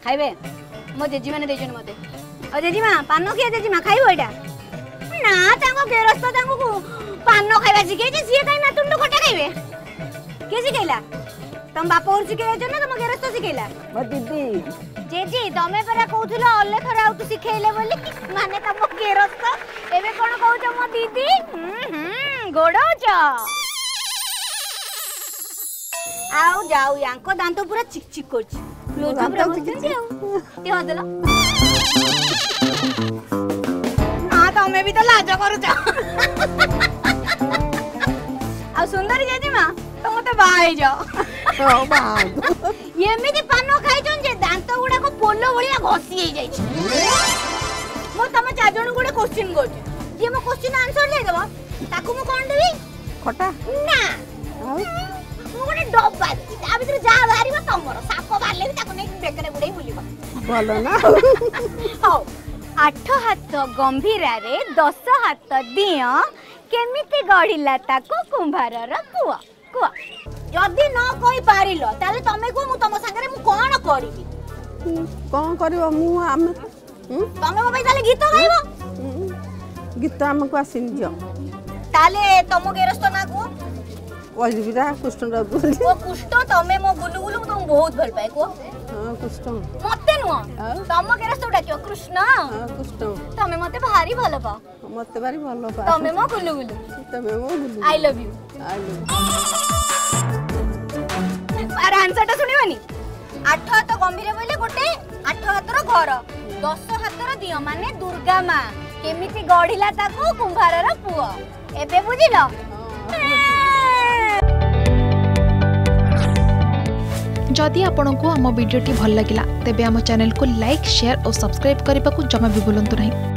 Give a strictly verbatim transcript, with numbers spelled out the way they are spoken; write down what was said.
खाइबे मो जेजी माने देजन मते ओ जेजीमा पान किए जेजीमा खाइबो एटा ना तांको गेरस्त तांको पान खाइबा सिखे जे सिए काई ना तुंडो खटा खाइबे के सिखेला तम बाप और सिखेला छ ना तम गेरस्त सिखेला मो दीदी जेजी तमे परा कहउथलो अल्ले थरा आउ तू सिखेले बोली माने तम गेरस्त एबे कोन कहउछ मो दीदी हम हम गोडो छ आउ जाऊ यांको दांत पूरा चिक चिक करछ लोज पूरा बसते आउ ते हदला हां तमे भी तो लाज करू छ आ सुंदरी जेजी मा तो मते बाई जाओ ओ बा एमिति पानो खाइ छन जे दांत गुडा को पोलो भलिया घसी हे जाई छ मो तमे चार जण गुडे क्वेश्चन करछ जे मो क्वेश्चन आंसर ले देबो ताकू मो कोन देबी खटा ना आउ मोने डब्बा आ भीतर जा बाहरीबो तमरो साप बारले भी ताको नै बेकरे गुडे बुलिबो बोलो ना हो आठ हाथ गंभीरा रे दस हाथ दियो केमिति गढिला ताको कुंभारर पुआ कुआ जदी न कहि पारिलो ताले तमे को मु तम संगरे मु कोन करिबी कोन करबो मु हम तमे मो पैसा ले गीत गाइबो गीत हमको आसिन जो ताले तम गेरस्त ना को ओलिविरा कुष्ठ बोली ओ कुष्ठ तमे मो गुलु गुलु तुम बहुत भल पाए को हां कुष्ठ मते नु तम गेरस्त उडा क्यों कृष्ण हां कुष्ठ तमे मते भारी भल पा मते भारी भल पा तमे मो गुलु गुलु तमे मो गुलु I love you I love अरे आंसर ता सुनिबानी आठ हाथ गंभीर बोले गोटे आठ हाथर घर दस हाथर दियो माने दुर्गा मां केमिति गढिला ताको कुंभारर पुओ एबे बुझिलो जदि आपंक आम भिडी भल लगा तेब आम चैनल को लाइक शेयर और सब्सक्राइब करने को जमा भी भूलु नहीं।